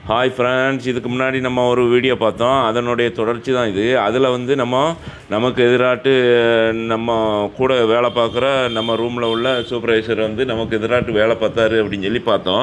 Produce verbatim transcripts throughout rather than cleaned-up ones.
Hi friends, இதுக்கு முன்னாடி நம்ம ஒரு வீடியோ பார்த்தோம். அதனுடைய தொடர்ச்சி தான் இது. அதில் வந்து நம்ம நமக்கு எதிராட்டு நம்ம கூட வேலை பார்க்குற நம்ம ரூமில் உள்ள சூப்பர்வைசர் வந்து நமக்கு எதிராட்டு வேலை பார்த்தாரு அப்படின்னு சொல்லி பார்த்தோம்.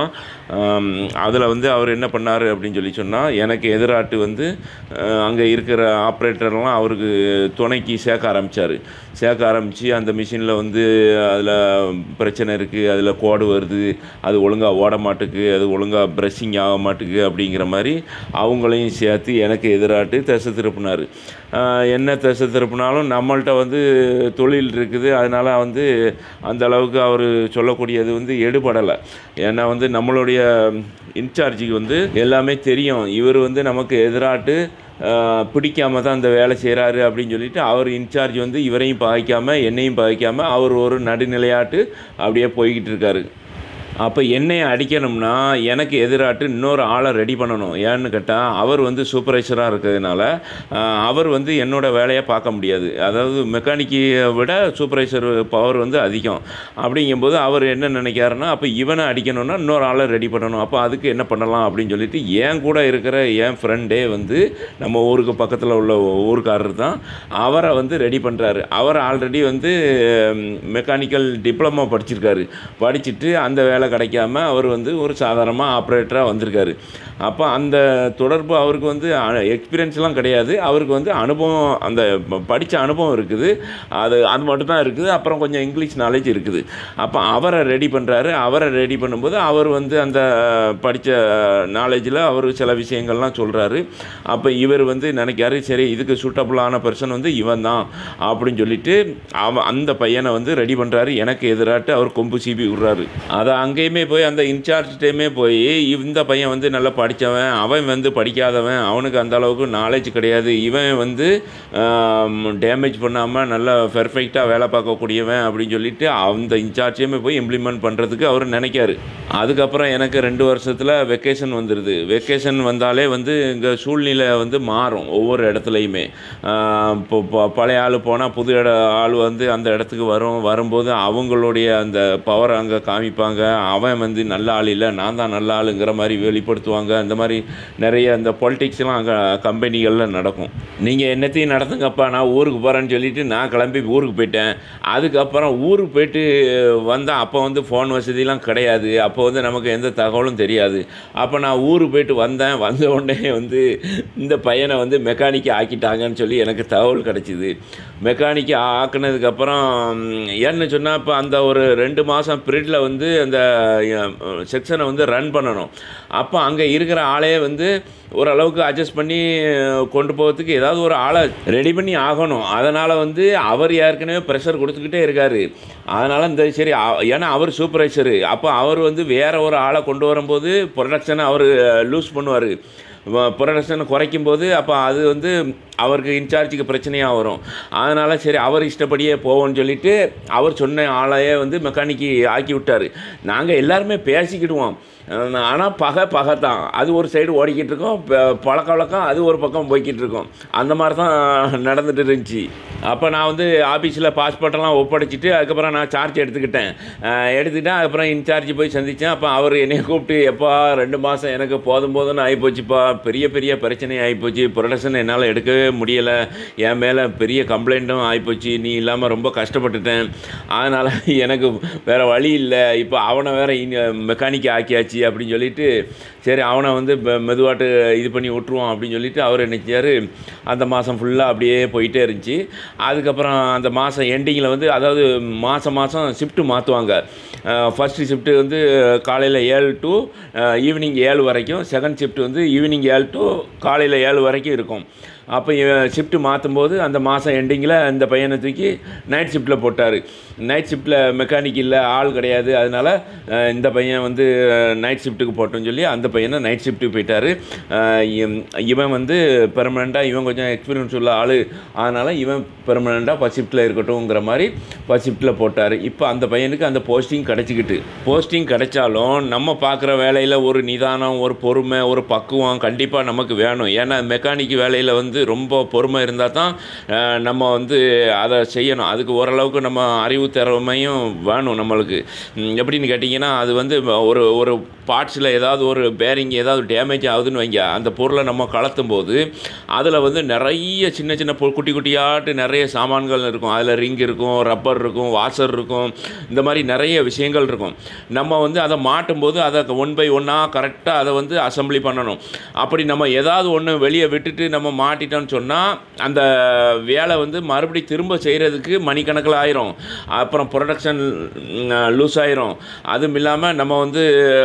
அதில் வந்து அவர் என்ன பண்ணார் அப்படின்னு சொல்லி சொன்னால், எனக்கு எதிராட்டு வந்து அங்கே இருக்கிற ஆப்ரேட்டர்லாம் அவருக்கு துணைக்கு சேர்க்க ஆரம்பித்தார். சேர்க்க ஆரம்பித்து அந்த மிஷினில் வந்து அதில் பிரச்சனை இருக்குது, அதில் கோடு வருது, அது ஒழுங்காக ஓட மாட்டுக்கு, அது ஒழுங்காக ப்ரெஷ்ஷிங் ஆக மாட்டுக்கு அப்படிங்கிற மாதிரி அவங்களையும் சேர்த்து எனக்கு எதிராட்டு திசை திருப்பினார். என்ன திசை திருப்பினாலும் நம்மள்கிட்ட வந்து தொழில் இருக்குது, அதனால் வந்து அந்த அளவுக்கு அவர் சொல்லக்கூடியது வந்து எடுபடலை. ஏன்னா வந்து நம்மளுடைய இன்சார்ஜுக்கு வந்து எல்லாமே தெரியும். இவர் வந்து நமக்கு எதிராட்டு பிடிக்காம தான் அந்த வேலை செய்கிறாரு அப்படின்னு சொல்லிட்டு அவர் இன்சார்ஜ் வந்து இவரையும் பாய்க்காமல் என்னையும் பாய்க்காமல் அவர் ஒரு நடுநிலையாட்டு அப்படியே போய்கிட்டு இருக்காரு. அப்போ என்னையை அடிக்கணும்னா எனக்கு எதிராட்டு இன்னொரு ஆளை ரெடி பண்ணணும். ஏன்னு கேட்டால் அவர் வந்து சூப்பர்வைசராக இருக்கிறதுனால அவர் வந்து என்னோடய வேலையை பார்க்க முடியாது. அதாவது மெக்கானிக்கை விட சூப்பர்வைசர் பவர் வந்து அதிகம். அப்படிங்கும்போது அவர் என்ன நினைக்காருன்னா, அப்போ இவனை அடிக்கணும்னா இன்னொரு ஆளை ரெடி பண்ணணும். அப்போ அதுக்கு என்ன பண்ணலாம் அப்படின்னு சொல்லிட்டு என் கூட இருக்கிற என் ஃப்ரெண்டே வந்து நம்ம ஊருக்கு பக்கத்தில் உள்ள ஊருக்காரர் தான், அவரை வந்து ரெடி பண்ணுறாரு. அவர் ஆல்ரெடி வந்து மெக்கானிக்கல் டிப்ளமோ படிச்சிருக்காரு. படிச்சுட்டு அந்த வேலை கிடைக்காம அவர் வந்து ஒரு சாதாரணமாக ஆப்ரேட்டராக வந்திருக்காரு. அப்போ அந்த தொடர்பு அவருக்கு வந்து எக்ஸ்பீரியன்ஸ்லாம் கிடையாது. அவருக்கு வந்து அனுபவம், அந்த படித்த அனுபவம் இருக்குது, அது அது மட்டும்தான் இருக்குது. அப்புறம் கொஞ்சம் இங்கிலீஷ் நாலேஜ் இருக்குது. அப்போ அவரை ரெடி பண்ணுறாரு. அவரை ரெடி பண்ணும்போது அவர் வந்து அந்த படித்த நாலேஜில் அவர் சில விஷயங்கள்லாம் சொல்கிறாரு. அப்போ இவர் வந்து நினைக்காரு, சரி இதுக்கு சூட்டபுளான பர்சன் வந்து இவன் தான் அப்படின்னு சொல்லிட்டு அவன் அந்த பையனை வந்து ரெடி பண்ணுறாரு. எனக்கு எதிராட்டு அவர் கொம்பு சீபி விடுறாரு. அதை அங்கேயுமே போய் அந்த இன்சார்ஜ்டையுமே போய், இந்த பையன் வந்து நல்லா படித்தவன், அவன் வந்து படிக்காதவன், அவனுக்கு அந்த அளவுக்கு நாலேஜ் கிடையாது, இவன் வந்து டேமேஜ் பண்ணாமல் நல்லா பெர்ஃபெக்டாக வேலை பார்க்கக்கூடியவன் அப்படின்னு சொல்லிட்டு அந்த இன்சார்ஜையுமே போய் இம்ப்ளிமெண்ட் பண்ணுறதுக்கு அவர் நினைக்காரு. அதுக்கப்புறம் எனக்கு ரெண்டு வருஷத்தில் வெக்கேஷன் வந்துடுது. வெக்கேஷன் வந்தாலே வந்து இங்கே சூழ்நிலை வந்து மாறும் ஒவ்வொரு இடத்துலையுமே. இப்போ பழைய ஆள் போனால் புது இட ஆள் வந்து அந்த இடத்துக்கு வரும். வரும்போது அவங்களுடைய அந்த பவர் அங்கே காமிப்பாங்க. அவன் வந்து நல்ல ஆள் இல்லை, நான் தான் நல்ல ஆளுங்கிற மாதிரி வெளிப்படுத்துவாங்க. அந்த மாதிரி நிறைய இந்த பொலிட்டிக்ஸ்லாம் அங்கே கம்பெனிகளில் நடக்கும். நீங்கள் என்னத்தையும் நடத்துங்கப்பா, நான் ஊருக்கு போகிறேன்னு சொல்லிவிட்டு நான் கிளம்பி ஊருக்கு போயிட்டேன். அதுக்கப்புறம் ஊருக்கு போயிட்டு வந்தால் அப்போ வந்து ஃபோன் வசதிலாம் கிடையாது. அப்போ வந்து நமக்கு எந்த தகவலும் தெரியாது. அப்போ நான் ஊருக்கு போயிட்டு வந்தேன். வந்த உடனே வந்து இந்த பையனை வந்து மெக்கானிக்கை ஆக்கிட்டாங்கன்னு சொல்லி எனக்கு தகவல் கிடச்சிது. மெக்கானிக்கை ஆக்கினதுக்கப்புறம் ஏன்னு சொன்னால், இப்போ அந்த ஒரு ரெண்டு மாதம் பீரியடில் வந்து அந்த செக்ஷனை வந்து ரன் பண்ணணும். அப்போ அங்கே இருக்கிற ஆளே வந்து ஓரளவுக்கு அட்ஜஸ்ட் பண்ணி கொண்டு போகிறதுக்கு ஏதாவது ஒரு ஆளை ரெடி பண்ணி ஆகணும். அதனால் வந்து அவர் ஏற்கனவே ப்ரெஷர் கொடுத்துக்கிட்டே இருக்கார். அதனால் இந்த சரி, ஏன்னா அவர் சூப்பர்வைசரு, அப்போ அவர் வந்து வேறு ஒரு ஆளை கொண்டு வரும்போது ப்ரொடக்ஷனை அவர் லூஸ் பண்ணுவார். ப்ரொடக்ஷனை குறைக்கும்போது அப்போ அது வந்து அவருக்கு இன்சார்ஜுக்கு பிரச்சனையாக வரும். அதனால் சரி அவர் இஷ்டப்படியே போவோன்னு சொல்லிவிட்டு அவர் சொன்ன ஆளையே வந்து மெக்கானிக்கு ஆக்கி விட்டார். நாங்கள் எல்லாருமே பேசிக்கிடுவோம். ஆனால் பகை பகை தான். அது ஒரு சைடு ஓடிக்கிட்டு இருக்கோம், பழக்க வழக்கம் அது ஒரு பக்கம் போய்கிட்டு இருக்கோம். அந்த மாதிரி தான் நடந்துட்டு இருந்துச்சு. அப்போ நான் வந்து ஆஃபீஸில் பாஸ்போர்ட்டெல்லாம் ஒப்படைச்சிட்டு அதுக்கப்புறம் நான் சார்ஜ் எடுத்துக்கிட்டேன். எடுத்துக்கிட்டேன் அதுக்கப்புறம் இன்சார்ஜ் போய் சந்தித்தேன். அப்போ அவர் என்னை கூப்பிட்டு, எப்பா ரெண்டு மாதம் எனக்கு போதும் போதும்னு ஆகிப்போச்சுப்பா, பெரிய பெரிய பிரச்சனை ஆகிப்போச்சு, ப்ரொடக்ஷன் என்னால் எடுக்கவே முடியலை, என் மேலே பெரிய கம்ப்ளைண்ட்டும் ஆகிப்போச்சு, நீ இல்லாமல் ரொம்ப கஷ்டப்பட்டுட்டேன், அதனால் எனக்கு வேறு வழி இல்லை, இப்போ அவனை வேறு மெக்கானிக்கை ஆக்கியாச்சு அப்படின்னு சொல்லிட்டு சரி அவனை வந்து மெதுவாட்டு இது பண்ணி விட்டுருவோம் அப்படின்னு சொல்லிட்டு அவர் நினைச்சார். அந்த மாதம் ஃபுல்லாக அப்படியே போயிட்டே இருந்துச்சு. அதுக்கப்புறம் அந்த மாதம் எண்டிங்கில் வந்து, அதாவது மாதம் மாதம் ஷிஃப்ட்டு மாற்றுவாங்க. ஃபஸ்ட்டு ஷிஃப்ட்டு வந்து காலையில் ஏழு டு ஈவினிங் ஏழு வரைக்கும், செகண்ட் ஷிஃப்ட் வந்து ஈவினிங் ஏழு டு காலையில் ஏழு வரைக்கும் இருக்கும். அப்போ ஷிஃப்ட்டு மாற்றும்போது அந்த மாதம் எண்டிங்கில் இந்த பையனை தூக்கி நைட் ஷிஃப்ட்டில் போட்டார். நைட் ஷிஃப்ட்டில் மெக்கானிக் இல்லை, ஆள் கிடையாது, அதனால் இந்த பையன் வந்து நைட் ஷிஃப்ட்டுக்கு போட்டோன்னு சொல்லி அந்த பையனை நைட் ஷிஃப்ட்டுக்கு போயிட்டார். இவன் வந்து பெர்மனெண்ட்டாக, இவன் கொஞ்சம் எக்ஸ்பீரியன்ஸ் உள்ள ஆள், அதனால் இவன் பெர்மனெண்ட்டாக ஃபஸ்ட் ஷிஃப்ட்டில் இருக்கட்டும்ங்கிற மாதிரி ஃபஸ்ட் ஷிஃப்ட்டில் போட்டார். இப்போ அந்த பையனுக்கு அந்த போஸ்டிங் கிடச்சிக்கிட்டு, போஸ்டிங் கிடைச்சாலும் நம்ம பார்க்குற வேலையில் ஒரு நிதானம், ஒரு பொறுமை, ஒரு பக்குவம் கண்டிப்பாக நமக்கு வேணும். ஏன்னா மெக்கானிக் வேலையில் வந்து வந்து ரொம்ப பொறுமை இருந்தால் தான் நம்ம வந்து அதை செய்யணும். அதுக்கு ஓரளவுக்கு நம்ம அறிவு திறமையும் வேணும் நம்மளுக்கு. எப்படின்னு கேட்டிங்கன்னா, அது வந்து ஒரு ஒரு பார்ட்ஸில் ஏதாவது ஒரு பேரிங் ஏதாவது டேமேஜ் ஆகுதுன்னு வைங்க, அந்த பொருளை நம்ம கலத்தும் போது அதில் வந்து நிறைய சின்ன சின்ன பொ குட்டி குட்டியாட்டு நிறைய சாமான்கள் இருக்கும். அதில் ரிங் இருக்கும், ரப்பர் இருக்கும், வாஷர் இருக்கும், இந்த மாதிரி நிறைய விஷயங்கள் இருக்கும். நம்ம வந்து அதை மாட்டும்போது அதை ஒன் பை ஒன்னாக கரெக்டாக அதை வந்து அசம்பிளி பண்ணணும். அப்படி நம்ம ஏதாவது ஒன்று வெளியே விட்டுட்டு நம்ம மாட்டிட்டோம்னு சொன்னால் அந்த வேலை வந்து மறுபடியும் திரும்ப செய்கிறதுக்கு மணிக்கணக்கில் ஆயிரும். அப்புறம் ப்ரொடக்ஷன் லூஸ் ஆயிரும். அதுவும் இல்லாமல் நம்ம வந்து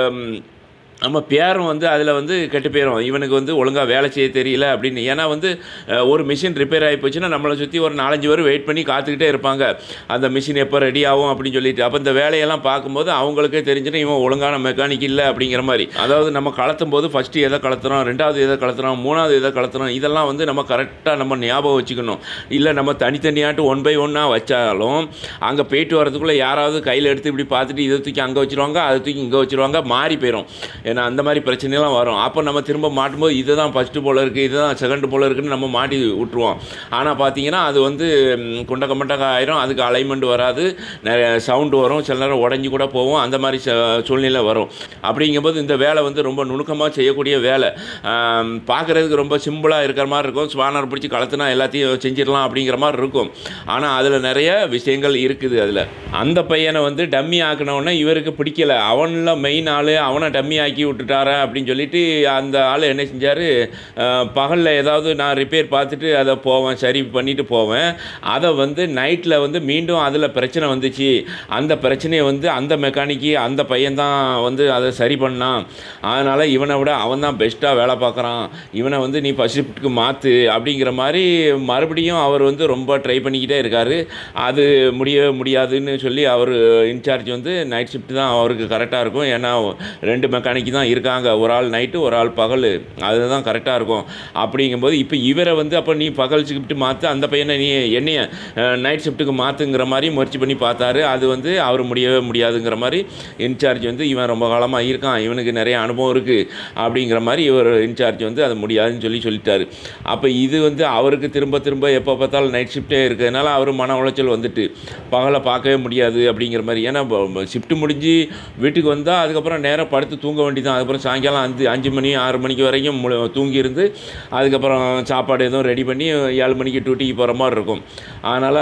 நம்ம பேரும் வந்து அதில் வந்து கெட்டு போயிடும். இவனுக்கு வந்து ஒழுங்காக வேலை செய்ய தெரியல அப்படின்னு. ஏன்னா வந்து ஒரு மிஷின் ரிப்பேர் ஆகி போச்சுன்னா நம்மளை சுற்றி ஒரு நாலஞ்சு பேர் வெயிட் பண்ணி காத்துக்கிட்டே இருப்பாங்க, அந்த மிஷின் எப்போ ரெடி ஆகும் அப்படின்னு சொல்லிட்டு. அப்போ இந்த வேலையெல்லாம் பார்க்கும்போது அவங்களுக்கே தெரிஞ்சுன்னா இவன் ஒழுங்கான மெக்கானிக் இல்லை அப்படிங்கிற மாதிரி. அதாவது நம்ம கலத்தும் போது ஃபஸ்ட்டு எதை கலத்துறோம், ரெண்டாவது எதை கலத்துறோம், மூணாவது எதை கலத்துறோம், இதெல்லாம் வந்து நம்ம கரெக்டாக நம்ம ஞாபகம் வச்சுக்கணும். இல்லை நம்ம தனித்தனியாட்டு ஒன் பை ஒன்னாக வச்சாலும் அங்கே போயிட்டு வரதுக்குள்ளே யாராவது கையில் எடுத்து இப்படி பார்த்துட்டு இதை தூக்கி அங்கே வச்சுருவாங்க, அதை தூக்கி இங்கே வச்சுருவாங்க, மாறி போயிடும். ஏன்னா அந்த மாதிரி பிரச்சனைலாம் வரும். அப்போ நம்ம திரும்ப மாட்டும்போது இது தான் ஃபஸ்ட்டு போல் இருக்குது, இது தான் செகண்டு போல் இருக்குதுன்னு நம்ம மாட்டி விட்டுருவோம். ஆனால் பார்த்தீங்கன்னா அது வந்து குண்டக்க மண்டக்க ஆயிரும். அதுக்கு அலைன்மெண்ட் வராது, நிறைய சவுண்டு வரும், சில நேரம் உடஞ்சி கூட போவோம். அந்த மாதிரி சூழ்நிலை வரும். அப்படிங்கும்போது இந்த வேலை வந்து ரொம்ப நுணுக்கமாக செய்யக்கூடிய வேலை. பார்க்குறதுக்கு ரொம்ப சிம்பிளாக இருக்கிற மாதிரி இருக்கும். ஸ்பானர் பிடிச்சி கலத்துனா எல்லாத்தையும் செஞ்சிடலாம் அப்படிங்கிற மாதிரி இருக்கும். ஆனால் அதில் நிறைய விஷயங்கள் இருக்குது. அதில் அந்த பையனை வந்து டம்மி ஆக்கினவுடனே இவருக்கு பிடிக்கலை. அவனில் மெயின் ஆள், அவனை டம்மி ஆக்கி விட்டுட்டாரா அப்படின்னு சொல்லிட்டு அந்த ஆள் என்ன செஞ்சார், பகலில் ஏதாவது நான் ரிப்பேர் பார்த்துட்டு அதை போவேன், சரி பண்ணிவிட்டு போவேன். அதை வந்து நைட்டில் வந்து மீண்டும் அதில் பிரச்சனை வந்துச்சு. அந்த பிரச்சனையை வந்து அந்த மெக்கானிக்கு அந்த பையன்தான் வந்து அதை சரி பண்ணான். அதனால் இவனை விட அவன் தான் பெஸ்ட்டாக வேலை பார்க்குறான், இவனை வந்து நீ ஃபஸ்ட் ஷிஃப்ட்டுக்கு மாற்று அப்படிங்கிற மாதிரி மறுபடியும் அவர் வந்து ரொம்ப ட்ரை பண்ணிக்கிட்டே இருக்கார். அது முடியவே முடியாதுன்னு சொல்லி அவர் இன்சார்ஜ் வந்து நைட் ஷிஃப்ட் தான் அவருக்கு கரெக்டாக இருக்கும். ஏன்னா ரெண்டு மெக்கானிக் தான் இருக்காங்க, ஒரு ஆள் நைட்டு ஒரு ஆள் பகல், அதுதான் கரெக்டாக இருக்கும். அப்படிங்கும்போது இப்போ இவரை வந்து அப்போ நீ பகல் ஷிஃப்ட்டு மாற்று, அந்த பையனை நீ என்னைய நைட் ஷிஃப்ட்டுக்கு மாற்றுங்கிற மாதிரி முயற்சி பண்ணி பார்த்தாரு. அது வந்து அவர் முடியவே முடியாதுங்கிற மாதிரி இன்சார்ஜ் வந்து இவன் ரொம்ப காலமாக இருக்கான், இவனுக்கு நிறைய அனுபவம் இருக்குது அப்படிங்கிற மாதிரி இவர் இன்சார்ஜ் வந்து அது முடியாதுன்னு சொல்லி சொல்லிட்டாரு. அப்போ இது வந்து அவருக்கு திரும்ப திரும்ப எப்போ பார்த்தாலும் நைட் ஷிஃப்ட்டே இருக்கிறதுனால அவர் மன உளைச்சல் வந்துட்டு பகலை பார்க்கவே முடியாது அப்படிங்கிற மாதிரி. ஏன்னா ஷிஃப்ட்டு முடிஞ்சு வீட்டுக்கு வந்தால் அதுக்கப்புறம் நேரம் படுத்து தூங்க வேண்டியது தான். அதுக்கப்புறம் சாயங்காலம் அஞ்சு அஞ்சு மணி ஆறு மணிக்கு வரைக்கும் தூங்கியிருந்து அதுக்கப்புறம் சாப்பாடு எதுவும் ரெடி பண்ணி ஏழு மணிக்கு டியூட்டிக்கு போகிற மாதிரி இருக்கும். அதனால்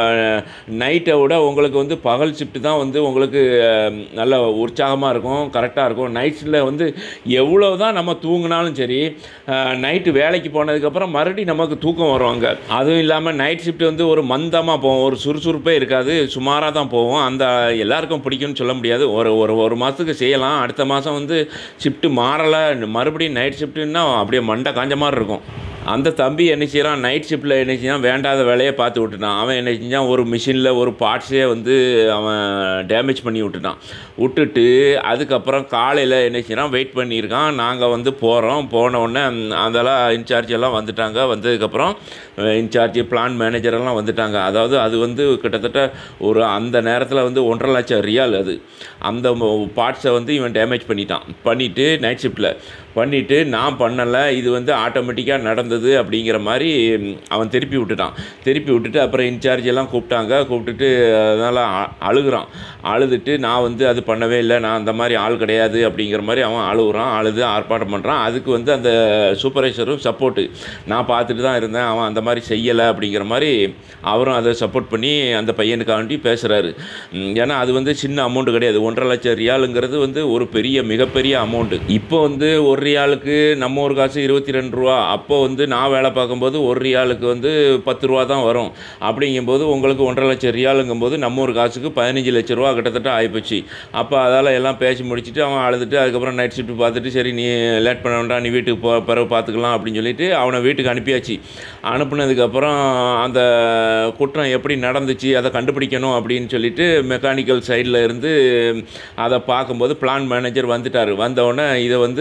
நைட்டை விட உங்களுக்கு வந்து பகல் ஷிஃப்ட்டு தான் வந்து உங்களுக்கு நல்ல உற்சாகமாக இருக்கும், கரெக்டாக இருக்கும். நைட்டில் வந்து எவ்வளோ தான் நம்ம தூங்கினாலும் சரி, நைட்டு வேலைக்கு போனதுக்கப்புறம் மறுபடியும் நமக்கு தூக்கம் வரும் அங்கே. அதுவும் இல்லாமல் நைட் ஷிஃப்ட் வந்து ஒரு மந்தமாக போகும், ஒரு சுறுசுறுப்பே இருக்காது, சுமாராக தான் போகும். அந்த எல்லாருக்கும் பிடிக்கும்னு சொல்ல முடியாது. ஒரு ஒரு ஒரு மாதத்துக்கு செய்யலாம், அடுத்த மாதம் வந்து ஷிஃப்ட்டு மாறலை, மறுபடியும் நைட் ஷிஃப்ட்டுன்னா அப்படியே மண்டை காஞ்ச மாதிரி இருக்கும். அந்த தம்பி என்ன செய்கிறான், நைட் ஷிஃப்ட்டில் என்ன செஞ்சான், வேண்டாத வேலையை பார்த்து விட்டுட்டான். அவன் என்ன செஞ்சான், ஒரு மிஷினில் ஒரு பார்ட்ஸே வந்து அவன் டேமேஜ் பண்ணி விட்டுட்டான். விட்டுட்டு அதுக்கப்புறம் காலையில் என்ன செய்கிறான், வெயிட் பண்ணியிருக்கான். நாங்கள் வந்து போகிறோம். போனவுடனே அதெல்லாம் இன்சார்ஜ் எல்லாம் வந்துட்டாங்க. வந்ததுக்கப்புறம் இன்சார்ஜ் பிளான் மேனேஜரெல்லாம் வந்துட்டாங்க. அதாவது அது வந்து கிட்டத்தட்ட ஒரு அந்த நேரத்தில் வந்து ஒன்றரை லட்சம் ரியால் அது. அந்த பார்ட்ஸை வந்து இவன் டேமேஜ் பண்ணிட்டான். பண்ணிவிட்டு நைட் ஷிஃப்ட்டில் பண்ணிவிட்டு நான் பண்ணலை, இது வந்து ஆட்டோமேட்டிக்காக நடந்தது அப்படிங்கிற மாதிரி அவன் திருப்பி விட்டுட்டான். திருப்பி விட்டுட்டு அப்புறம் இன்சார்ஜ் எல்லாம் கூப்பிட்டாங்க. கூப்பிட்டுட்டு அதனால் அழுகுறான். அழுதுட்டு நான் வந்து அது பண்ணவே இல்லை, நான் அந்த மாதிரி ஆள் கிடையாது அப்படிங்கிற மாதிரி அவன் அழுகுறான். அழுது ஆர்ப்பாட்டம் பண்ணுறான். அதுக்கு வந்து அந்த சூப்பர்வைசரும் சப்போர்ட்டு, நான் பார்த்துட்டு தான் இருந்தேன், அவன் அந்த மாதிரி செய்யலை அப்படிங்கிற மாதிரி அவரும் அதை சப்போர்ட் பண்ணி அந்த பையனுக்காண்டி பேசுகிறாரு. ஏன்னா அது வந்து சின்ன அமௌண்ட்டு கிடையாது. ஒன்றரை லட்சம் ரியாலுங்கிறது வந்து ஒரு பெரிய மிகப்பெரிய அமௌண்ட்டு. இப்போ வந்து ஒரு ரியாலுக்கு நம்ம ஒரு காசு இருபத்தி ரெண்டு ரூபா. அப்போ வந்து நான் வேலை பார்க்கும்போது ஒரு ரியாலுக்கு வந்து பத்து ரூபா தான் வரும். அப்படிங்கும்போது உங்களுக்கு ஒன்றரை லட்சம் ரியாலுங்கும்போது நம்ம ஒரு காசுக்கு பதினஞ்சு லட்ச ரூபா கிட்டத்தட்ட ஆகிப்போச்சு. அப்போ அதால் எல்லாம் பேசி முடிச்சுட்டு அவன் அழுதுட்டு அதுக்கப்புறம் நைட் ஷிஃப்ட் பார்த்துட்டு சரி நீ லேட் பண்ண வேண்டாம், நீ வீட்டுக்கு போ பிறகு பார்த்துக்கலாம் அப்படின்னு சொல்லிட்டு அவனை வீட்டுக்கு அனுப்பியாச்சு. அனுப்புனதுக்கப்புறம் அந்த குற்றம் எப்படி நடந்துச்சு அதை கண்டுபிடிக்கணும் அப்படின்னு சொல்லிட்டு மெக்கானிக்கல் சைடில் இருந்து அதை பார்க்கும்போது பிளான் மேனேஜர் வந்துட்டார். வந்தவுடனே இதை வந்து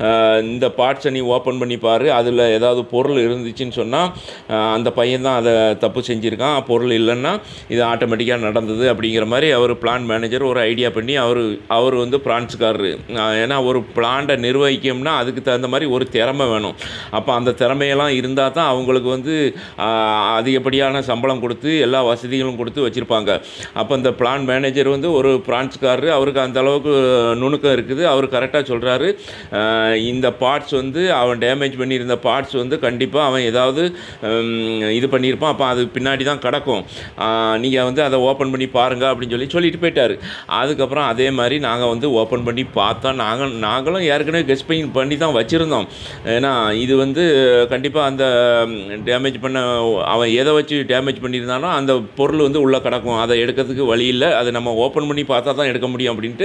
இந்த பார்ட்ஸை நீ ஓப்பன் பண்ணி பாரு, அதில் ஏதாவது பொருள் இருந்துச்சுன்னு சொன்னால் அந்த பையன் தான் அதை தப்பு செஞ்சுருக்கான், பொருள் இல்லைன்னா இது ஆட்டோமேட்டிக்காக நடந்தது அப்படிங்கிற மாதிரி அவர் பிளான் மேனேஜர் ஒரு ஐடியா பண்ணி அவர் அவர் வந்து பிரான்ஸ்காரரு. ஏன்னா ஒரு பிளான்ட்டை நிர்வகிக்கணும்னா அதுக்கு தகுந்த மாதிரி ஒரு திறமை வேணும். அப்போ அந்த திறமையெல்லாம் இருந்தால் தான் அவங்களுக்கு வந்து அதிகப்படியான சம்பளம் கொடுத்து எல்லா வசதிகளும் கொடுத்து வச்சுருப்பாங்க. அப்போ இந்த பிளான் மேனேஜர் வந்து ஒரு பிரான்ஸ்காரரு, அவருக்கு அந்த அளவுக்கு நுணுக்கம் இருக்குது. அவர் கரெக்டாக சொல்கிறாரு, இந்த பார்ட்ஸ் வந்து அவன் டேமேஜ் பண்ணியிருந்த பார்ட்ஸ் வந்து கண்டிப்பாக அவன் ஏதாவது இது பண்ணியிருப்பான், அப்போ அது பின்னாடி தான் கிடக்கும், நீங்கள் வந்து அதை ஓப்பன் பண்ணி பாருங்கள் அப்படின்னு சொல்லி சொல்லிட்டு போயிட்டார். அதுக்கப்புறம் அதே மாதிரி நாங்கள் வந்து ஓப்பன் பண்ணி பார்த்தோம். நாங்கள் நாங்களும் ஏற்கனவே கெஸ் பண்ணி பண்ணி தான் வச்சுருந்தோம். ஏன்னா இது வந்து கண்டிப்பாக அந்த டேமேஜ் பண்ண அவன் எதை வச்சு டேமேஜ் பண்ணியிருந்தானோ அந்த பொருள் வந்து உள்ளே கிடக்கும், அதை எடுக்கிறதுக்கு வழி இல்லை, அதை நம்ம ஓப்பன் பண்ணி பார்த்தா தான் எடுக்க முடியும் அப்படின்ட்டு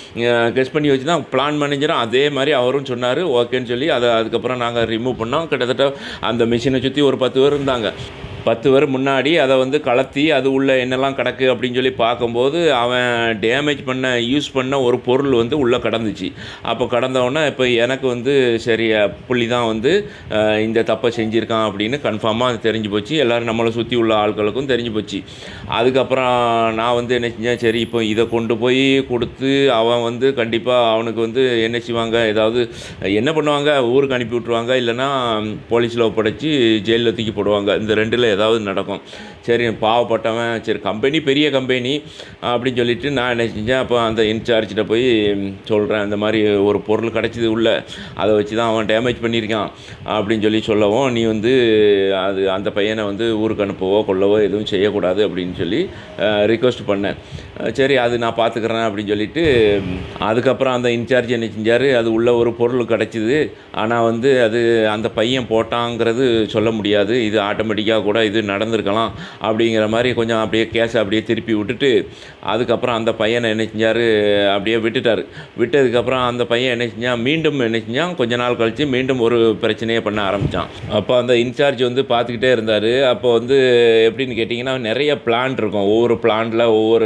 கெஸ் பண்ணி வச்சு தான் பிளான் மேனேஜரும் அதே மாதிரி அவரும் சொன்னார் ஓகேன்னு சொல்லி அதை அதுக்கப்புறம் நாங்கள் ரிமூவ் பண்ணோம். கிட்டத்தட்ட அந்த மிஷினை சுற்றி ஒரு பத்து பேர் இருந்தாங்க. பத்து பேர் முன்னாடி அதை வந்து கலத்தி அது உள்ள என்னெல்லாம் கிடக்கு அப்படின்னு சொல்லி பார்க்கும்போது அவன் டேமேஜ் பண்ண யூஸ் பண்ண ஒரு பொருள் வந்து உள்ளே கடந்துச்சு. அப்போ கடந்தவுடனே இப்போ எனக்கு வந்து சரி புள்ளி தான் வந்து இந்த தப்பை செஞ்சுருக்கான் அப்படின்னு கன்ஃபார்மாக அது தெரிஞ்சு போச்சு. எல்லோரும் நம்மளை சுற்றி உள்ள ஆட்களுக்கும் தெரிஞ்சு போச்சு. அதுக்கப்புறம் நான் வந்து என்ன செஞ்சேன், சரி இப்போ இதை கொண்டு போய் கொடுத்து அவன் வந்து கண்டிப்பாக அவனுக்கு வந்து என்ன செய்வாங்க, ஏதாவது என்ன பண்ணுவாங்க, ஊருக்கு அனுப்பி விட்ருவாங்க, இல்லைன்னா போலீஸில் ஒப்படைச்சி ஜெயிலில் தூக்கி போடுவாங்க. இந்த ரெண்டில் ஏதாவது நடக்கும். சரி பாவப்பட்டவன், சரி கம்பெனி பெரிய கம்பெனி அப்படின்னு சொல்லிவிட்டு நான் என்ன செஞ்சேன், அப்போ அந்த இன்சார்ஜிட்ட போய் சொல்கிறேன், இந்த மாதிரி ஒரு பொருள் கிடச்சிது உள்ள, அதை வச்சு தான் அவன் டேமேஜ் பண்ணியிருக்கான் அப்படின்னு சொல்லி சொல்லவும், நீ வந்து அது அந்த பையனை வந்து ஊருக்கு அனுப்பவோ கொள்ளவோ எதுவும் செய்யக்கூடாது அப்படின்னு சொல்லி ரிக்வெஸ்ட் பண்ணேன். சரி அது நான் பார்த்துக்கிறேன் அப்படின்னு சொல்லிவிட்டு அதுக்கப்புறம் அந்த இன்சார்ஜ் என்ன செஞ்சார், அது உள்ள ஒரு பொருள் கிடச்சிது, ஆனால் வந்து அது அந்த பையன் போட்டாங்கிறது சொல்ல முடியாது, இது ஆட்டோமேட்டிக்காக கூட இது நடந்திருக்கலாம் அப்படிங்கிற மாதிரி கொஞ்சம் அப்படியே கேஸை அப்படியே திருப்பி விட்டுட்டு அதுக்கப்புறம் அந்த பையனை என்ன செஞ்சார், அப்படியே விட்டுட்டார். விட்டதுக்கப்புறம் அந்த பையன் என்ன செஞ்சான், மீண்டும் என்ன செஞ்சான், கொஞ்ச நாள் கழித்து மீண்டும் ஒரு பிரச்சனையை பண்ண ஆரம்பித்தான். அப்போ அந்த இன்சார்ஜ் வந்து பார்த்துக்கிட்டே இருந்தார். அப்போ வந்து எப்படின்னு கேட்டிங்கன்னா, நிறைய பிளான் இருக்கும், ஒவ்வொரு பிளானில் ஒவ்வொரு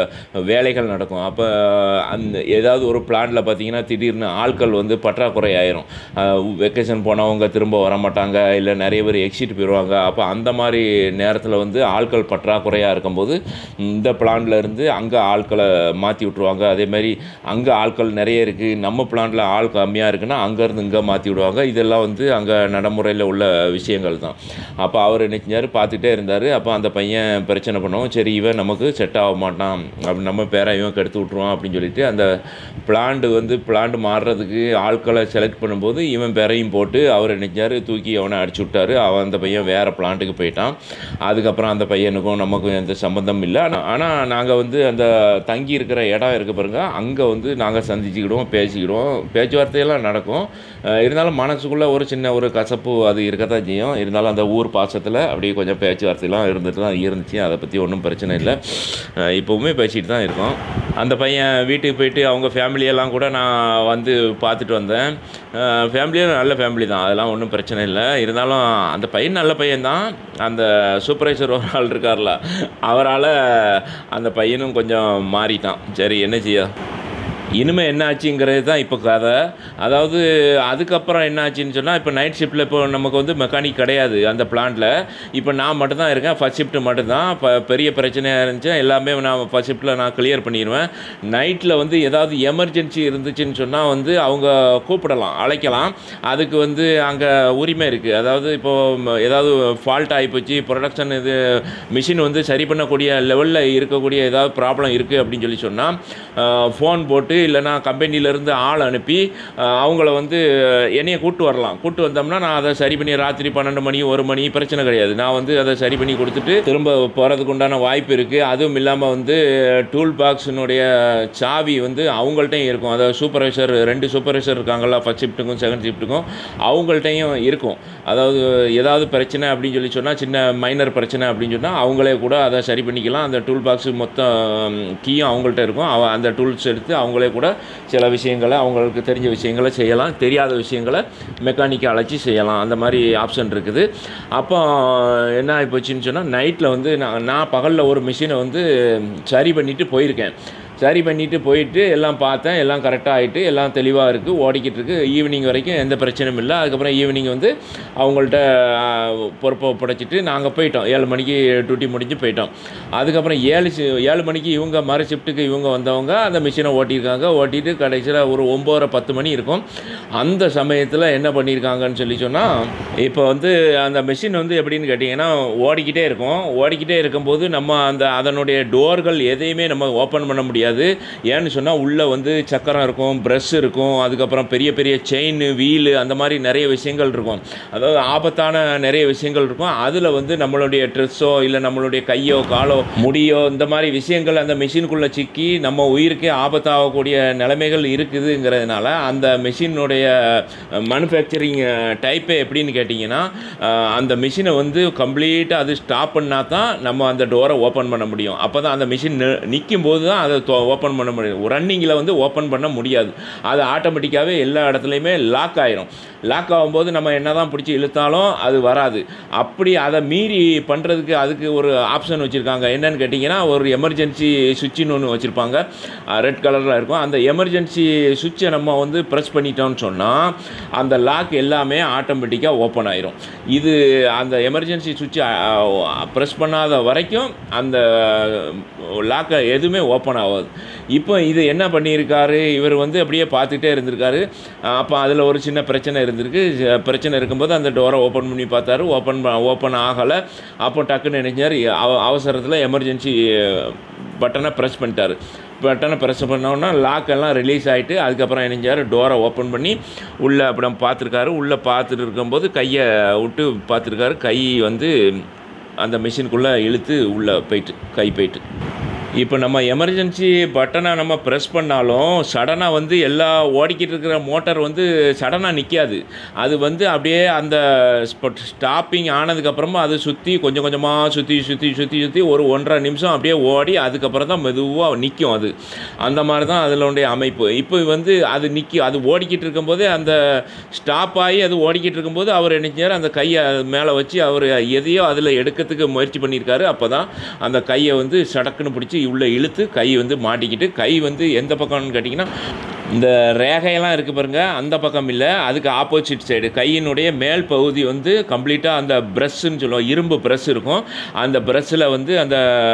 வேலைகள் நடக்கும். அப்போ அந்த ஏதாவது ஒரு பிளானில் பார்த்திங்கன்னா திடீர்னு ஆட்கள் வந்து பற்றாக்குறை ஆயிரும். வெக்கேஷன் போனவங்க திரும்ப வர மாட்டாங்க, இல்லை நிறைய பேர் எக்ஸிட் போயிடுவாங்க. அப்போ அந்த மாதிரி நேரத்தில் வந்து ஆட்கள் பற்றாக்குறையாக இருக்கும்போது இந்த பிளான்ல இருந்து அங்கே ஆட்களை மாற்றி விட்ருவாங்க. அதேமாதிரி அங்கே ஆட்கள் நிறைய இருக்குது, நம்ம பிளான்ல ஆள் கம்மியாக இருக்குன்னா அங்கேருந்து இங்கே மாற்றி விடுவாங்க. இதெல்லாம் வந்து அங்கே நடைமுறையில் உள்ள விஷயங்கள் தான். அப்போ அவர் என்ன செஞ்சார், பார்த்துட்டே இருந்தார். அப்போ அந்த பையன் பிரச்சனை பண்ணுவோம், சரி இவன் நமக்கு செட் ஆக மாட்டான், அப்படி நம்ம பேரை இவன் கெடுத்து விட்ருவான் அப்படின்னு சொல்லிட்டு அந்த பிளான்டு வந்து பிளான்டு மாறுறதுக்கு ஆட்களை செலக்ட் பண்ணும்போது இவன் பேரையும் போட்டு அவர் என்ன செஞ்சார், தூக்கி அவனை அடிச்சு விட்டார். அவன் அந்த பையன் வேறு பிளான்ட்டுக்கு போயிட்டான். அதுக்கப்புறம் அந்த பையனுக்கும் நமக்கும் எந்த சம்பந்தம் இல்லை. ஆனால் நாங்கள் வந்து அந்த தங்கி இருக்கிற இடம் இருக்க பாருங்க, அங்கே வந்து நாங்கள் சந்திச்சுக்கிடுவோம், பேசிக்கிடுவோம், பேச்சுவார்த்தையெல்லாம் நடக்கும். இருந்தாலும் மனசுக்குள்ளே ஒரு சின்ன ஒரு கசப்பு அது இருக்கத்தான் செய்யும். இருந்தாலும் அந்த ஊர் பாசத்தில் அப்படியே கொஞ்சம் பேச்சுவார்த்தையெல்லாம் இருந்துட்டு தான் இருந்துச்சு. அதை பற்றி ஒன்றும் பிரச்சனை இல்லை, இப்போவுமே பேசிகிட்டு தான் இருக்கோம். அந்த பையன் வீட்டுக்கு போயிட்டு அவங்க ஃபேமிலியெல்லாம் கூட நான் வந்து பார்த்துட்டு வந்தேன். ஃபேமிலியும் நல்ல ஃபேமிலி தான், அதெல்லாம் ஒன்றும் பிரச்சனை இல்லை. இருந்தாலும் அந்த பையன் நல்ல பையன்தான். அந்த சூப்பர்வைசர் ஒரு ஆள் இருக்கார்ல, அவரால் அந்த பையனும் கொஞ்சம் மாறிட்டான். சரி என்ன செய்ய, இனிமேல் என்ன ஆச்சுங்கிறது தான் இப்போ கதை. அதாவது அதுக்கப்புறம் என்ன ஆச்சுன்னு சொன்னால், இப்போ நைட் ஷிஃப்ட்டில் இப்போ நமக்கு வந்து மெக்கானிக் கிடையாது அந்த பிளான்ட்டில். இப்போ நான் மட்டும்தான் இருக்கேன், ஃபஸ்ட் ஷிஃப்ட்டு மட்டும்தான். இப்போ பெரிய பிரச்சனையாக இருந்துச்சு, எல்லாமே நான் ஃபஸ்ட் ஷிஃப்ட்டில் நான் கிளியர் பண்ணிடுவேன். நைட்டில் வந்து ஏதாவது எமர்ஜென்சி இருந்துச்சுன்னு சொன்னால் வந்து அவங்க கூப்பிடலாம், அழைக்கலாம். அதுக்கு வந்து அங்கே உரிமை இருக்குது. அதாவது இப்போது ஏதாவது ஃபால்ட் ஆகிப்போச்சு, ப்ரொடக்ஷன் இது மிஷின் வந்து சரி பண்ணக்கூடிய லெவலில் இருக்கக்கூடிய ஏதாவது ப்ராப்ளம் இருக்குது அப்படின்னு சொல்லி சொன்னால் ஃபோன் போட்டு இல்லைனா கம்பெனியிலேருந்து ஆள் அனுப்பி அவங்கள வந்து என்னையை கூப்பிட்டு வரலாம். கூப்பிட்டு வந்தோம்னா நான் அதை சரி பண்ணி ராத்திரி பன்னெண்டு மணி ஒரு மணி பிரச்சனை கிடையாது, நான் வந்து அதை சரி பண்ணி கொடுத்துட்டு திரும்ப போகிறதுக்கு உண்டான வாய்ப்பு இருக்குது. அதுவும் இல்லாமல் வந்து டூல் பாக்ஸினுடைய சாவி வந்து அவங்கள்ட்டையும் இருக்கும். அதாவது சூப்பர்வைசர் ரெண்டு சூப்பர்வைசர் இருக்காங்களா, ஃபஸ்ட் ஷிஃப்ட்டுக்கும் செகண்ட் ஷிஃப்ட்டுக்கும், அவங்கள்ட்டையும் இருக்கும். அதாவது ஏதாவது பிரச்சனை அப்படின்னு சொல்லி சொன்னால், சின்ன மைனர் பிரச்சனை அப்படின்னு சொன்னால் அவங்களே கூட அதை சரி பண்ணிக்கலாம். அந்த டூல் பாக்ஸு மொத்தம் கீயும் அவங்கள்ட்ட இருக்கும். அவ அந்த டூல்ஸ் எடுத்து அவங்களே கூட சில விஷயங்களை அவங்களுக்கு தெரிஞ்ச விஷயங்களை செய்யலாம், தெரியாத விஷயங்களை மெக்கானிக்கை அழைச்சி செய்யலாம். அந்த மாதிரி ஆப்ஷன் இருக்குது. அப்போ என்ன ஆகிப்போச்சுன்னு சொன்னால், நைட்டில் வந்து நான் நான் பகலில் ஒரு மிஷினை வந்து சரி பண்ணிவிட்டு போயிருக்கேன். சரி பண்ணிவிட்டு போயிட்டு எல்லாம் பார்த்தேன். எல்லாம் கரெக்டாக ஆகிட்டு எல்லாம் தெளிவாக இருக்குது, ஓடிக்கிட்டு இருக்குது. ஈவினிங் வரைக்கும் எந்த பிரச்சனையும் இல்லை. அதுக்கப்புறம் ஈவினிங் வந்து அவங்கள்ட்ட பொறுப்பை ஒப்படைச்சிட்டு நாங்கள் போயிட்டோம். ஏழு மணிக்கு டியூட்டி முடிஞ்சு போயிட்டோம். அதுக்கப்புறம் ஏழு ஏழு மணிக்கு இவங்க மறு ஷிஃப்ட்டுக்கு இவங்க வந்தவங்க அந்த மிஷினை ஓட்டியிருக்காங்க. ஓட்டிட்டு கடைசியில் ஒரு ஒம்பதரை பத்து மணி இருக்கும். அந்த சமயத்தில் என்ன பண்ணியிருக்காங்கன்னு சொல்லி சொன்னால், இப்போ வந்து அந்த மிஷின் வந்து எப்படின்னு கேட்டிங்கன்னா ஓடிக்கிட்டே இருக்கும். ஓடிக்கிட்டே இருக்கும்போது நம்ம அந்த அதனுடைய டோர்கள் எதையுமே நம்ம ஓப்பன் பண்ண முடியாது. ஏன்னு சொன்னால் உள்ளே வந்து சக்கரம் இருக்கும், ப்ரஷ் இருக்கும், அதுக்கப்புறம் பெரிய பெரிய செயின், வீலு, அந்த மாதிரி நிறைய விஷயங்கள் இருக்கும். அதாவது ஆபத்தான நிறைய விஷயங்கள் இருக்கும். அதில் வந்து நம்மளுடைய ட்ரெஸ்ஸோ இல்லை நம்மளுடைய கையோ காலோ முடியோ இந்த மாதிரி விஷயங்கள் அந்த மிஷினுக்குள்ளே சிக்கி நம்ம உயிருக்கே ஆபத்தாகக்கூடிய நிலைமைகள் இருக்குதுங்கிறதுனால அந்த மிஷினுடைய மேனுஃபேக்சரிங் டைப்பே எப்படின்னு கேட்டிங்கன்னா, அந்த மிஷினை வந்து கம்ப்ளீட்டாக அது ஸ்டாப் பண்ணால் தான் நம்ம அந்த டோரை ஓப்பன் பண்ண முடியும். அப்போ தான் அந்த மிஷின் நிற்கும் போது தான் அதை ஓப்பன் பண்ண முடியும். ரன்னிங்கில் வந்து ஓப்பன் பண்ண முடியாது. அது ஆட்டோமேட்டிக்காகவே எல்லா இடத்துலையுமே லாக் ஆயிரும். லாக் ஆகும்போது நம்ம என்ன தான் பிடிச்சி இழுத்தாலும் அது வராது. அப்படி அதை மீறி பண்ணுறதுக்கு அதுக்கு ஒரு ஆப்ஷன் வச்சுருக்காங்க. என்னென்னு கேட்டிங்கன்னா, ஒரு எமர்ஜென்சி சுவிட்சுன்னு ஒன்று வச்சுருப்பாங்க, ரெட் கலரில் இருக்கும். அந்த எமர்ஜென்சி சுவிட்சை நம்ம வந்து ப்ரெஸ் பண்ணிட்டோம்னு சொன்னால் அந்த லாக் எல்லாமே ஆட்டோமேட்டிக்காக ஓப்பன் ஆயிரும். இது அந்த எமர்ஜென்சி சுவிட்சை ப்ரெஸ் பண்ணாத வரைக்கும் அந்த லாக்கை எதுவுமே ஓப்பன் ஆகாது. இப்போ இது என்ன பண்ணியிருக்காரு, இவர் வந்து அப்படியே பார்த்துட்டே இருந்திருக்காரு. அப்போ அதில் ஒரு சின்ன பிரச்சனை இருந்திருக்கு. பிரச்சனை இருக்கும்போது அந்த டோரை ஓப்பன் பண்ணி பார்த்தாரு. ஓப்பன் ஓப்பன் ஆகலை. அப்போ டக்குன்னு நினைச்சார், அவசரத்தில் எமர்ஜென்சி பட்டனை ப்ரெஸ் பண்ணிட்டார். பட்டனை ப்ரெஸ் பண்ணோன்னா லாக்கெல்லாம் ரிலீஸ் ஆகிட்டு அதுக்கப்புறம் இணைஞ்சார். டோரை ஓப்பன் பண்ணி உள்ளே அப்படி பார்த்துருக்காரு. உள்ளே பார்த்துட்டு இருக்கும்போது கையை விட்டு பார்த்துருக்காரு. கை வந்து அந்த மிஷினுக்குள்ளே இழுத்து உள்ளே போயிட்டு கை போயிட்டு. இப்போ நம்ம எமர்ஜென்சி பட்டனை நம்ம ப்ரெஸ் பண்ணாலும் சடனாக வந்து எல்லா ஓடிக்கிட்டு இருக்கிற மோட்டார் வந்து சடனாக நிற்காது. அது வந்து அப்படியே அந்த ஸ்டாப்பிங் ஆனதுக்கப்புறமா அது சுற்றி கொஞ்சம் கொஞ்சமாக சுற்றி சுற்றி சுற்றி சுற்றி ஒரு ஒன்றரை நிமிஷம் அப்படியே ஓடி அதுக்கப்புறம் தான் மெதுவாக நிற்கும். அது அந்த மாதிரி தான் அதிலுடைய அமைப்பு. இப்போ வந்து அது நிற்கி அது ஓடிக்கிட்டு இருக்கும்போதே அந்த ஸ்டாப் ஆகி அது ஓடிக்கிட்டு இருக்கும்போது அவர் நினைச்சார் அந்த கையை மேலே வச்சு அவர் எதையோ அதில் எடுக்கிறதுக்கு முயற்சி பண்ணியிருக்காரு. அப்போ தான் அந்த கையை வந்து சடக்குன்னு பிடிச்சி உள்ளே இழுத்து கை வந்து மாட்டிக்கிட்டு, கை வந்து எந்த பக்கம்னு கேட்டிங்கன்னா இந்த ரேகையெல்லாம் இருக்குது பாருங்கள், அந்த பக்கம் இல்லை, அதுக்கு ஆப்போசிட் சைடு கையினுடைய மேல் பகுதி வந்து கம்ப்ளீட்டாக அந்த ப்ரஷ்ஷுன்னு சொல்லுவோம், இரும்பு ப்ரஷ் இருக்கும். அந்த ப்ரஷ்ஷில் வந்து அந்த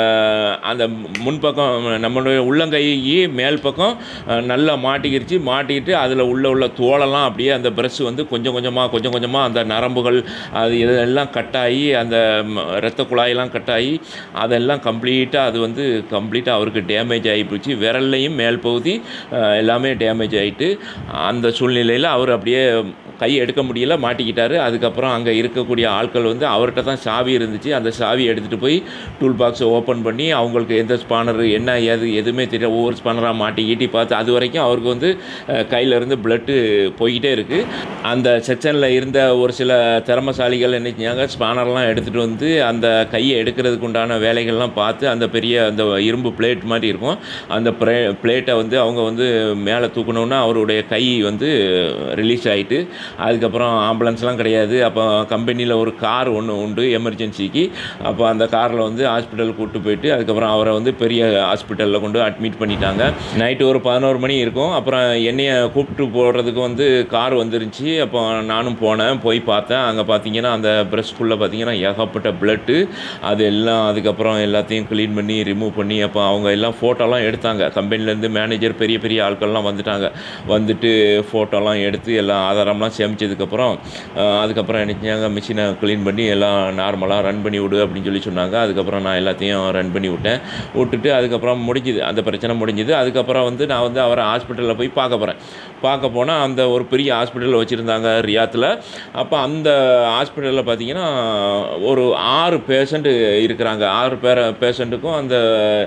அந்த முன்பக்கம் நம்மளுடைய உள்ளங்கைக்கு மேல் பக்கம் நல்லா மாட்டிக்கிடுச்சு. மாட்டிக்கிட்டு அதில் உள்ள உள்ள தோலெல்லாம் அப்படியே அந்த ப்ரஷ் வந்து கொஞ்சம் கொஞ்சமாக கொஞ்சம் கொஞ்சமாக அந்த நரம்புகள் அது இதெல்லாம் கட்டாகி அந்த இரத்த குழாயெல்லாம் கட்டாகி அதெல்லாம் கம்ப்ளீட்டாக அது வந்து கம்ப்ளீட்டாக அவருக்கு டேமேஜ் ஆகி போச்சு. விரல்லையும் மேல் பகுதி எல்லாமே டேமேஜ் ஆகிட்டு அந்த சூழ்நிலையில் அவர் அப்படியே கை எடுக்க முடியல, மாட்டிக்கிட்டார். அதுக்கப்புறம் அங்கே இருக்கக்கூடிய ஆட்கள் வந்து அவர்கிட்ட தான் சாவி இருந்துச்சு. அந்த சாவி எடுத்துகிட்டு போய் டூல் பாக்ஸை ஓப்பன் பண்ணி அவங்களுக்கு எந்த ஸ்பானர் என்ன ஏது எதுவுமே தெரியல, ஒவ்வொரு ஸ்பானராக மாட்டி ஈட்டி பார்த்து அது வரைக்கும் அவருக்கு வந்து கையிலேருந்து பிளட்டு போய்கிட்டே இருக்குது. அந்த செக்ஷனில் இருந்த ஒரு சில திறமசாலிகள் என்ன செஞ்சாங்க, ஸ்பானர்லாம் எடுத்துகிட்டு வந்து அந்த கையை எடுக்கிறதுக்கு உண்டான வேலைகள்லாம் பார்த்து அந்த பெரிய அந்த இரும்பு பிளேட் மாதிரி இருக்கும் அந்த ப்ளே பிளேட்டை வந்து அவங்க வந்து மேலே தூக்கணுன்னா அவருடைய கை வந்து ரிலீஸ் ஆகிட்டு அதுக்கப்புறம் ஆம்புலன்ஸ்லாம் கிடையாது. அப்போ கம்பெனியில் ஒரு கார் ஒன்று உண்டு எமர்ஜென்சிக்கு. அப்போ அந்த காரில் வந்து ஹாஸ்பிட்டல் கூப்பிட்டு போயிட்டு அதுக்கப்புறம் அவரை வந்து பெரிய ஹாஸ்பிட்டலில் கொண்டு அட்மிட் பண்ணிட்டாங்க. நைட்டு ஒரு பதினோரு மணி இருக்கும். அப்புறம் என்னையை கூப்பிட்டு போடுறதுக்கு வந்து கார் வந்துருந்துச்சு. அப்போ நானும் போனேன், போய் பார்த்தேன். அங்கே பார்த்தீங்கன்னா அந்த ப்ரெஷ்குள்ளே பார்த்தீங்கன்னா ஏகப்பட்ட பிளட்டு அது எல்லாம். அதுக்கப்புறம் எல்லாத்தையும் க்ளீன் பண்ணி ரிமூவ் பண்ணி அப்போ அவங்க எல்லாம் ஃபோட்டோலாம் எடுத்தாங்க. கம்பெனிலேருந்து மேனேஜர் பெரிய பெரிய ஆட்கள்லாம் வந்துட்டாங்க. வந்துட்டு ஃபோட்டோலாம் எடுத்து எல்லாம் ஆதாரம்லாம் சேமித்ததுக்கப்புறம் அதுக்கப்புறம் என்ன செஞ்சாங்க, மிஷினை க்ளீன் பண்ணி எல்லாம் நார்மலாக ரன் பண்ணி விடு அப்படின்னு சொல்லி சொன்னாங்க. அதுக்கப்புறம் நான் எல்லாத்தையும் ரன் பண்ணி விட்டேன். விட்டுட்டு அதுக்கப்புறம் முடிஞ்சுது, அந்த பிரச்சனை முடிஞ்சுது. அதுக்கப்புறம் வந்து நான் வந்து அவரை ஹாஸ்பிட்டலில் போய் பார்க்க போகிறேன். பார்க்க போனால் அந்த ஒரு பெரிய ஹாஸ்பிட்டலில் வச்சுருந்தாங்க ரியாத்தில். அப்போ அந்த ஹாஸ்பிட்டலில் பார்த்திங்கன்னா ஒரு ஆறு பேஷண்ட்டு இருக்கிறாங்க. ஆறு பேர பேஷண்ட்டுக்கும் அந்த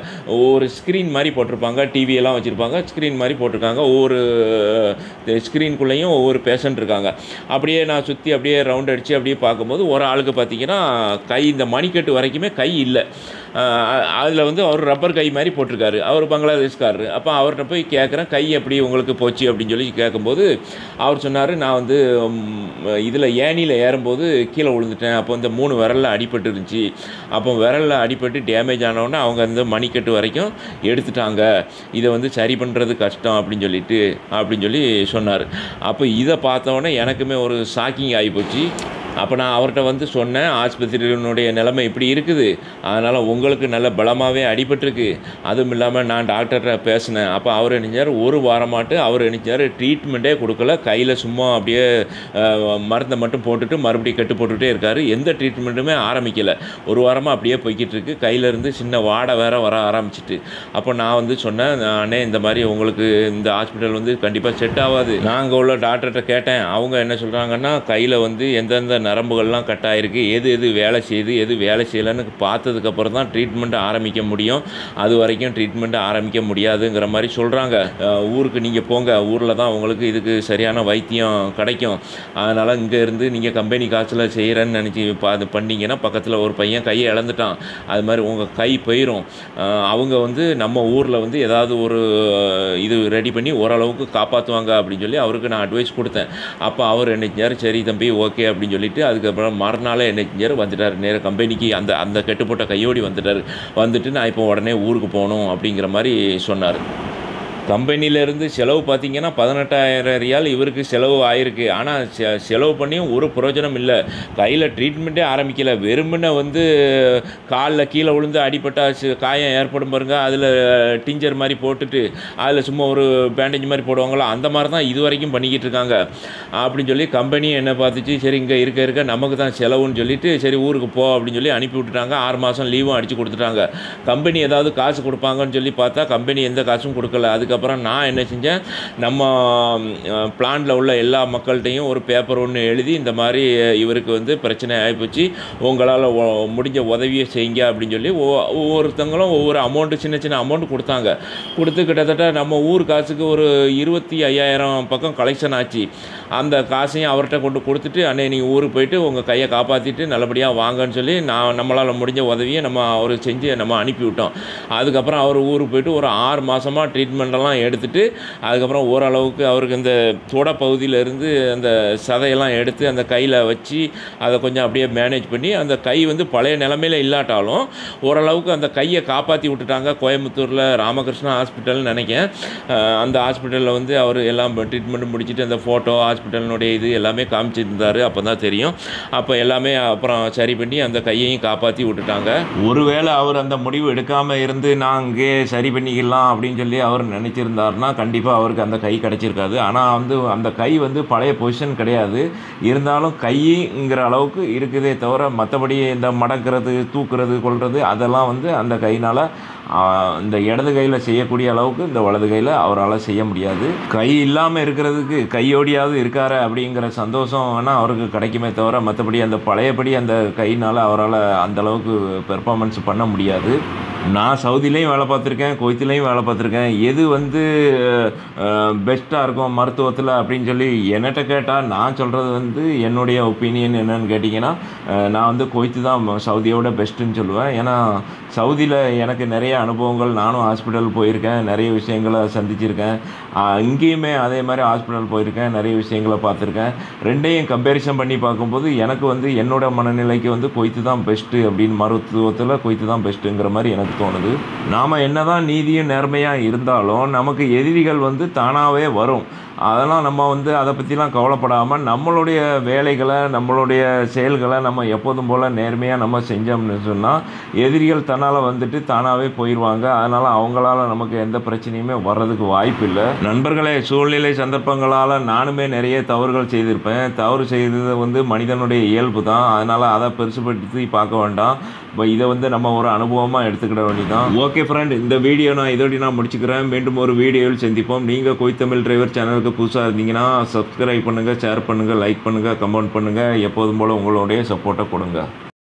ஒரு ஸ்க்ரீன் மாதிரி போட்டிருப்பாங்க, டிவியெல்லாம் வச்சுருப்பாங்க, ஸ்க்ரீன் மாதிரி போட்டிருக்காங்க. ஒவ்வொரு ஸ்க்ரீனுக்குள்ளேயும் ஒவ்வொரு பேஷண்ட் இருக்காங்க. அப்படியே நான் சுற்றி அப்படியே ரவுண்ட் அடித்து அப்படியே பார்க்கும்போது ஒரு ஆளுக்கு பார்த்திங்கன்னா கை இந்த மணிக்கட்டு வரைக்குமே கை இல்லை. அதில் வந்து அவர் ரப்பர் கை மாதிரி போட்டிருக்காரு. அவர் பங்களாதேஷ்காரரு. அப்போ அவர்கிட்ட போய் கேட்குறேன், கை எப்படி உங்களுக்கு போச்சு அப்படின்னு சொல்லி சொல்லி கேட்கும்போது அவர் சொன்னார், நான் வந்து இதில் ஏணியில் ஏறும்போது கீழே விழுந்துட்டேன். அப்போ இந்த மூணு விரலில் அடிபட்டு இருந்துச்சு. அப்போ விரலில் அடிபட்டு டேமேஜ் ஆனவுடனே அவங்க அந்த மணிக்கட்டு வரைக்கும் எடுத்துட்டாங்க. இதை வந்து சரி பண்ணுறது கஷ்டம் அப்படின்னு சொல்லிட்டு அப்படின்னு சொல்லி சொன்னார். அப்போ இதை பார்த்தோன்னே எனக்குமே ஒரு ஷாக்கிங் ஆகிப்போச்சு. அப்போ நான் அவர்கிட்ட வந்து சொன்னேன், ஆஸ்பத்திரியினுடைய நிலைமை இப்படி இருக்குது, அதனால் உங்களுக்கு நல்ல பலமாகவே அடிபட்டிருக்கு. அதுவும் இல்லாமல் நான் டாக்டர்கிட்ட பேசினேன். அப்போ அவர் நினைச்சார் ஒரு வாரமாட்டு அவர் நினைச்சார் ட்ரீட்மெண்ட்டே கொடுக்கல, கையில் சும்மா அப்படியே மருந்தை மட்டும் போட்டுட்டு மறுபடியும் கட்டு போட்டுகிட்டே இருக்கார். எந்த ட்ரீட்மெண்ட்டுமே ஆரம்பிக்கலை. ஒரு வாரமாக அப்படியே போய்கிட்டு இருக்கு. கையிலேருந்து சின்ன வாடை வேற வர ஆரம்பிச்சிட்டு. அப்போ நான் வந்து சொன்னேன், அண்ணே இந்த மாதிரி உங்களுக்கு இந்த ஹாஸ்பிட்டல் வந்து கண்டிப்பாக செட் ஆகாது. நாங்கள் உள்ள டாக்டர்கிட்ட கேட்டேன். அவங்க என்ன சொல்கிறாங்கன்னா, கையில் வந்து எந்தெந்த நரம்புகள்லாம் கட் ஆகிருக்கு, எது எது வேலை செய்யுது எது வேலை செய்யலைன்னு பார்த்ததுக்கப்புறம் தான் ட்ரீட்மெண்ட்டை ஆரம்பிக்க முடியும். அது வரைக்கும் ட்ரீட்மெண்ட்டை ஆரம்பிக்க முடியாதுங்கிற மாதிரி சொல்கிறாங்க. ஊருக்கு நீங்கள் போங்க, ஊரில் தான் உங்களுக்கு இதுக்கு சரியான வைத்தியம் கிடைக்கும். அதனால் இங்கே இருந்து நீங்கள் கம்பெனி காசில் செய்கிறேன்னு நினச்சி அது பண்ணிங்கன்னா பக்கத்தில் ஒரு பையன் கையை இழந்துட்டான், அது மாதிரி உங்கள் கை போயிடும். அவங்க வந்து நம்ம ஊரில் வந்து ஏதாவது ஒரு இது ரெடி பண்ணி ஓரளவுக்கு காப்பாற்றுவாங்க அப்படின்னு சொல்லி அவருக்கு நான் அட்வைஸ் கொடுத்தேன். அப்போ அவர் என்ன செஞ்சார், சரி தம்பி ஓகே அப்படின்னு சொல்லிட்டு அதுக்கப்புறம் மறுநாளே என்ன செஞ்சார், வந்துட்டார் நேராக கம்பெனிக்கு. அந்த அந்த கெட்டுப்போட்ட கையோடி வந்துட்டார். வந்துட்டு நான் இப்போ உடனே ஊருக்கு போகணும் அப்படிங்கிற மாதிரி சொன்னார். கம்பெனியிலேருந்து செலவு பார்த்திங்கன்னா பதினெட்டாயிரம் ரியால் இவருக்கு செலவு ஆகிருக்கு. ஆனால் செ செலவு பண்ணியும் ஒரு பிரயோஜனம் இல்லை. கையில் ட்ரீட்மெண்ட்டே ஆரம்பிக்கலை. வெறுமனே வந்து காலில் கீழே விழுந்து அடிபட்டா காயம் ஏற்படும் பாருங்க, அதில் டிஞ்சர் மாதிரி போட்டுட்டு அதில் சும்மா ஒரு பேண்டேஜ் மாதிரி போடுவாங்களோ அந்த மாதிரி தான் இது வரைக்கும் பண்ணிக்கிட்டு இருக்காங்க அப்படின்னு சொல்லி கம்பெனி என்ன பார்த்துச்சு, சரி இங்கே இருக்க இருக்க நமக்கு தான் செலவுன்னு சொல்லிட்டு சரி ஊருக்கு போ அப்படின்னு சொல்லி அனுப்பி விட்டுட்டாங்க. ஆறு மாதம் லீவும் அடித்து கொடுத்துட்டாங்க. கம்பெனி ஏதாவது காசு கொடுப்பாங்கன்னு சொல்லி பார்த்தா கம்பெனி எந்த காசும் கொடுக்கல. அதுக்கு அப்புறம் நான் என்ன செஞ்சேன், நம்ம பிளான்ல உள்ள எல்லா மக்கள்கிட்டையும் ஒரு பேப்பர் ஒன்று எழுதி இந்த மாதிரி இவருக்கு வந்து பிரச்சனை ஆகிப்போச்சு, உங்களால் முடிஞ்ச உதவியை செய்யுங்க அப்படின்னு சொல்லி ஒவ்வொருத்தங்களும் ஒவ்வொரு அமௌண்ட்டு சின்ன சின்ன அமௌண்ட்டு கொடுத்தாங்க. கொடுத்து கிட்டத்தட்ட நம்ம ஊர் காசுக்கு ஒரு இருபத்தி ஐயாயிரம் பக்கம் கலெக்ஷன் ஆச்சு. அந்த காசையும் அவர்கிட்ட கொண்டு கொடுத்துட்டு, அண்ணே நீங்கள் ஊருக்கு போயிட்டு உங்கள் கையை காப்பாற்றிட்டு நல்லபடியாக வாங்கன்னு சொல்லி நான் நம்மளால் முடிஞ்ச உதவியை நம்ம அவருக்கு செஞ்சு நம்ம அனுப்பிவிட்டோம். அதுக்கப்புறம் அவர் ஊருக்கு போயிட்டு ஒரு ஆறு மாதமாக ட்ரீட்மெண்ட்டெல்லாம் எடுத்துட்டு அதுக்கப்புறம் ஓரளவுக்கு அவருக்கு இந்த தொட பகுதியிலேருந்து அந்த சதையெல்லாம் எடுத்து அந்த கையில் வச்சு அதை கொஞ்சம் அப்படியே மேனேஜ் பண்ணி அந்த கை வந்து பழைய நிலைமையில் இல்லாட்டாலும் ஓரளவுக்கு அந்த கையை காப்பாற்றி விட்டுட்டாங்க. கோயம்புத்தூரில் ராமகிருஷ்ணா ஹாஸ்பிட்டல்னு நினைக்கிறேன். அந்த ஹாஸ்பிட்டலில் வந்து அவர் எல்லாம் ட்ரீட்மெண்ட்டு முடிச்சுட்டு அந்த ஃபோட்டோ ஹாஸ்பிட்டலினுடைய இது எல்லாமே காமிச்சிருந்தார். அப்போ தான் தெரியும். அப்போ எல்லாமே அப்புறம் சரி பண்ணி அந்த கையையும் காப்பாற்றி விட்டுட்டாங்க. ஒருவேளை அவர் அந்த முடிவு எடுக்காமல் இருந்து நான் அங்கே சரி பண்ணிக்கலாம் அப்படின்னு சொல்லி அவர் நினச்சிருந்தார் இருந்தார்னா கண்டிப்பாக அவருக்கு அந்த கை கிடச்சிருக்காது. ஆனால் வந்து அந்த கை வந்து பழைய பொசிஷன் கிடையாது. இருந்தாலும் கைங்கிற அளவுக்கு இருக்குதே தவிர மற்றபடி இந்த மடக்கிறது தூக்குறது கொள்வது அதெல்லாம் வந்து அந்த கையினால் இந்த இடது கையில் செய்யக்கூடிய அளவுக்கு இந்த வலது கையில் அவரால் செய்ய முடியாது. கை இல்லாமல் இருக்கிறதுக்கு கையோடியாவது இருக்காரு அப்படிங்கிற சந்தோஷம் வேணால் அவருக்கு கிடைக்குமே தவிர மற்றபடி அந்த பழையபடி அந்த கையினால் அவரால் அந்தளவுக்கு பெர்ஃபார்மன்ஸ் பண்ண முடியாது. நான் சவுதிலையும் வேலை பார்த்துருக்கேன், குவைத்திலையும் வேலை பார்த்துருக்கேன். எது வந்து பெஸ்ட்டாக இருக்கும் மருத்துவத்தில் அப்படின்னு சொல்லி என்னட்ட கேட்டால் நான் சொல்கிறது வந்து என்னுடைய ஒப்பீனியன் என்னன்னு கேட்டிங்கன்னா, நான் வந்து குவைத்து தான் சவுதியோட பெஸ்ட்டுன்னு சொல்லுவேன். ஏன்னா சவுதியில் எனக்கு நிறைய அனுபவங்கள், நானும் ஹாஸ்பிட்டல் போயிருக்கேன், நிறைய விஷயங்களை சந்திச்சிருக்கேன். இங்கேயுமே அதே மாதிரி ஹாஸ்பிட்டல் போயிருக்கேன், நிறைய விஷயங்களை பார்த்துருக்கேன். ரெண்டையும் கம்பேரிசன் பண்ணி பார்க்கும்போது எனக்கு வந்து என்னோடய மனநிலைக்கு வந்து குவைத்து தான் பெஸ்ட்டு அப்படின்னு, மருத்துவத்தில் குவைத்து தான் பெஸ்ட்டுங்கிற மாதிரி எனக்கு தோணுது. நாம் என்ன தான் நீதியும் நேர்மையாக இருந்தாலும் நமக்கு எதிரிகள் வந்து தானாகவே வரும். அதெல்லாம் நம்ம வந்து அதை பற்றிலாம் கவலைப்படாமல் நம்மளுடைய வேலைகளை நம்மளுடைய செயல்களை நம்ம எப்போதும் போல் நேர்மையாக நம்ம செஞ்சோம்னு சொன்னால் எதிரிகள் தன்னால் வந்துட்டு தானாகவே போயிடுவாங்க. அதனால் அவங்களால நமக்கு எந்த பிரச்சனையுமே வர்றதுக்கு வாய்ப்பு இல்லை. நண்பர்களே, சூழ்நிலை சந்தர்ப்பங்களால் நானுமே நிறைய தவறுகள் செய்திருப்பேன். தவறு செய்தது வந்து மனிதனுடைய இயல்பு தான். அதனால் அதை பெருசுபடுத்தி பார்க்க வேண்டாம். இப்போ இதை வந்து நம்ம ஒரு அனுபவமாக எடுத்துக்கிட வேண்டியதான். ஓகே ஃப்ரெண்ட், இந்த வீடியோ நான் இதோடு நான் முடிச்சுக்கிறேன். மீண்டும் ஒரு வீடியோவில் சந்திப்போம். நீங்கள் கோய் தமிழ் டிரைவர் சேனலுக்கு புதுசாக இருந்தீங்கன்னா சப்ஸ்கிரைப் பண்ணுங்கள், ஷேர் பண்ணுங்கள், லைக் பண்ணுங்கள், கமெண்ட் பண்ணுங்கள். எப்போதும் போல் உங்களுடைய சப்போர்ட்டை கொடுங்க.